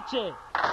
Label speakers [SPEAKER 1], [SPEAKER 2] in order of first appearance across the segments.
[SPEAKER 1] pace!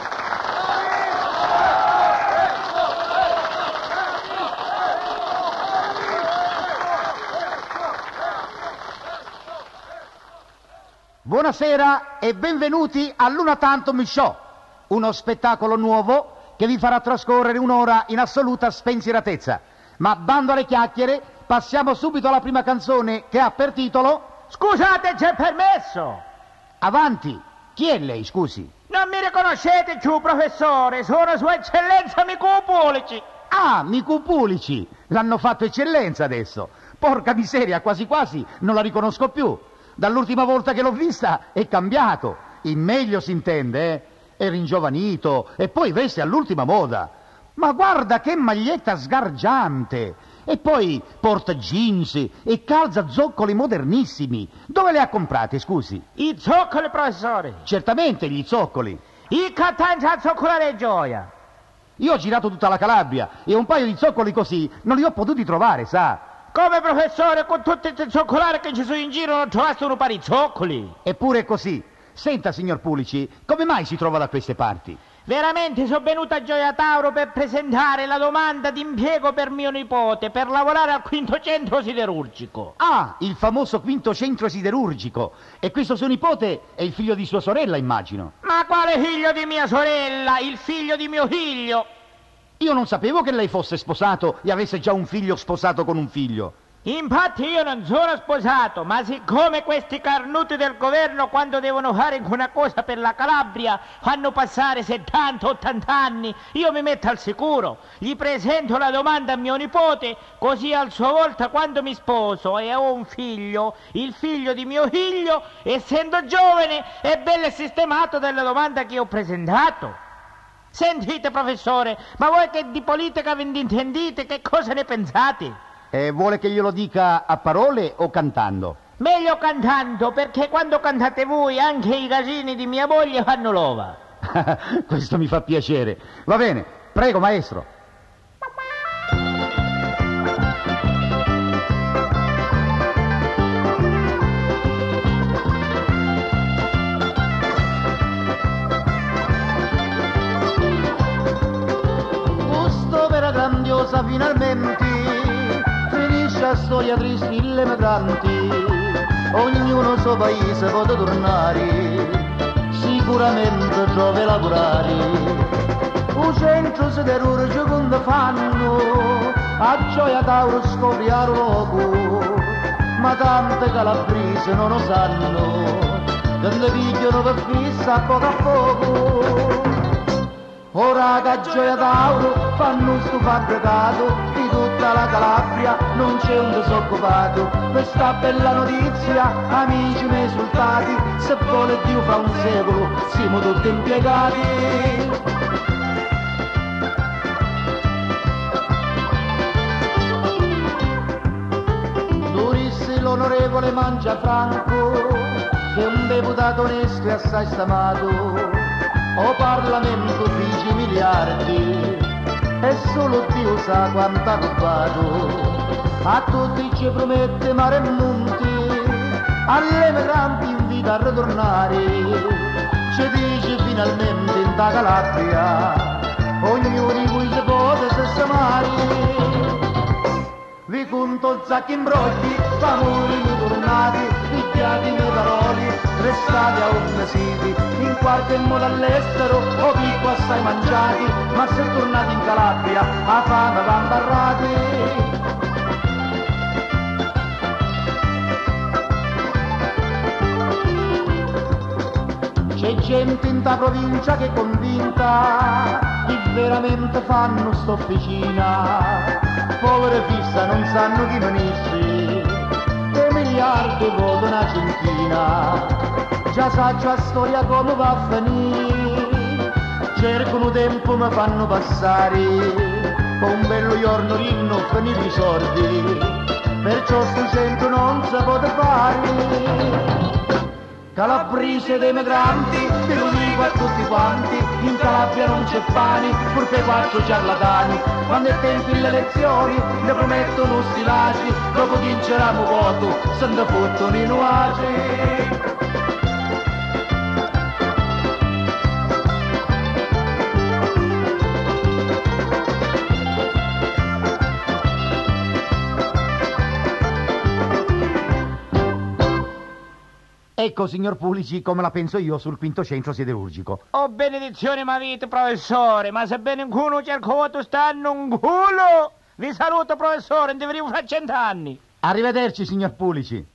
[SPEAKER 2] Buonasera e benvenuti all'Una Tantum Show, uno spettacolo nuovo che vi farà trascorrere un'ora in assoluta spensieratezza. Ma bando alle chiacchiere, passiamo subito alla prima canzone che ha per titolo...
[SPEAKER 1] Scusate, c'è permesso!
[SPEAKER 2] Avanti! Chi è lei, scusi?
[SPEAKER 1] Non mi riconoscete più, professore, sono Sua Eccellenza Micu Pulici.
[SPEAKER 2] Ah, Micu Pulici! L'hanno fatto eccellenza adesso. Porca miseria, quasi quasi non la riconosco più. Dall'ultima volta che l'ho vista è cambiato, in meglio si intende, eh? È ringiovanito e poi veste all'ultima moda. Ma guarda che maglietta sgargiante! E poi porta jeans e calza zoccoli modernissimi. Dove le ha comprate, scusi?
[SPEAKER 1] I zoccoli, professore.
[SPEAKER 2] Certamente gli zoccoli.
[SPEAKER 1] I cattanci a zoccolare gioia.
[SPEAKER 2] Io ho girato tutta la Calabria e un paio di zoccoli così non li ho potuti trovare, sa?
[SPEAKER 1] Come, professore, con tutti i zoccolari che ci sono in giro non trovaste uno pari zoccoli?
[SPEAKER 2] Eppure è così. Senta, signor Pulici, come mai si trova da queste parti?
[SPEAKER 1] Veramente sono venuta a Gioia Tauro per presentare la domanda di impiego per mio nipote per lavorare al quinto centro siderurgico.
[SPEAKER 2] Ah, il famoso quinto centro siderurgico. E questo suo nipote è il figlio di sua sorella, immagino.
[SPEAKER 1] Ma quale figlio di mia sorella? Il figlio di mio figlio.
[SPEAKER 2] Io non sapevo che lei fosse sposato e avesse già un figlio sposato con un figlio.
[SPEAKER 1] Infatti io non sono sposato, ma siccome questi carnuti del governo quando devono fare una cosa per la Calabria fanno passare 70-80 anni, io mi metto al sicuro, gli presento la domanda a mio nipote, così a sua volta quando mi sposo e ho un figlio, il figlio di mio figlio, essendo giovane, è bello sistemato della domanda che ho presentato. Sentite, professore, ma voi che di politica vi intendete, che cosa ne pensate?
[SPEAKER 2] Vuole che glielo dica a parole o cantando?
[SPEAKER 1] Meglio cantando, perché quando cantate voi anche i casini di mia moglie fanno l'ova.
[SPEAKER 2] Questo mi fa piacere. Va bene, prego, maestro.
[SPEAKER 3] Quest'opera grandiosa finalmente finisce la storia triste delle emigranti, ognuno suo paese può tornare, sicuramente trova lavorare. Un centro siderurgico quando fanno, a Gioia Tauro scopriamo loco, ma tante calabrese non lo sanno, che ne pigliano per fissa a poco. Ora che a Gioia Tauro fanno sto fabbricato, di tutta la Calabria non c'è un disoccupato. Questa bella notizia, amici miei risultati, se vuole Dio fra un secolo siamo tutti impiegati. Disse l'onorevole Mangiafranco, che è un deputato onesto e assai stamato. O Parlamento fece miliardi e solo Dio sa quanto ha rubato. A tutti ci promette mare e monti, alle migranti invita a ritornare. Ci dice finalmente in da Calabria ognuno di cui si può sistemare. Vi conto zacchi imbrogli, famori ritornati, picchiati nei paroli, restate a ornesiti, in qualche modo all'estero o picco assai mangiati, ma se tornati in Calabria a fame van barrati. C'è gente in ta provincia che è convinta che veramente fanno st'officina, povere fissa non sanno chi venisce, e miliardi votano una centina. Già saggio la storia come va a finire, cercano tempo mi fanno passare, con un bello giorno rinno finire i soldi, perciò sto centro non si può fare. Calabrese dei migranti, te lo dico a tutti quanti, in Calabria non c'è pane, pur per quattro ciarlatani, quando è tempo le elezioni, ne promettono stilati, dopo vinceranno voto, se ne fottono i nuaci.
[SPEAKER 2] Ecco, signor Pulici, come la penso io sul quinto centro siderurgico.
[SPEAKER 1] Oh, benedizione m'avete, professore, ma sebbene in culo cerco tu stanno un culo. Vi saluto, professore, non devevo fare 100 anni.
[SPEAKER 2] Arrivederci, signor Pulici.